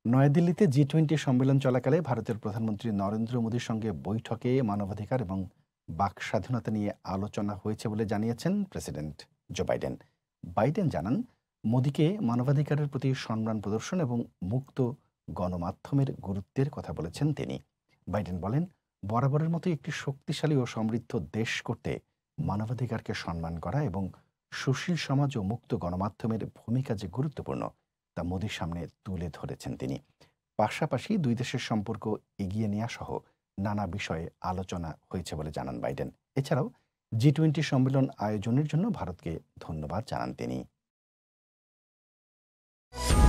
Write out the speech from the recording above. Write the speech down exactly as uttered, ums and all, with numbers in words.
নয়াদিল্লিতে জি টোয়েন্টি সম্মেলন চলাকালে ভারতের প্রধানমন্ত্রী নরেন্দ্র মোদীর সঙ্গে বৈঠকে মানবাধিকার এবং বাক স্বাধীনতা নিয়ে আলোচনা হয়েছে বলে জানিয়েছেন প্রেসিডেন্ট জো বাইডেন। বাইডেন জানান, মোদীকে মানবাধিকারের প্রতি সম্মান প্রদর্শন এবং মুক্ত গণমাধ্যমের গুরুত্বের কথা বলেছেন তিনি। বাইডেন বলেন, বরাবরের মতো একটি শক্তিশালী ও সমৃদ্ধ দেশ করতে মানবাধিকারকে সম্মান করা এবং সুশীল সমাজ ও মুক্ত গণমাধ্যমের ভূমিকা যে গুরুত্বপূর্ণ তা মোদির সামনে তুলে ধরেছেন তিনি। পাশাপাশি দুই দেশের সম্পর্ক এগিয়ে নেওয়া সহ নানা বিষয়ে আলোচনা হয়েছে বলে জানান বাইডেন। এছাড়াও জি টোয়েন্টি সম্মেলন আয়োজনের জন্য ভারতকে ধন্যবাদ জানান তিনি।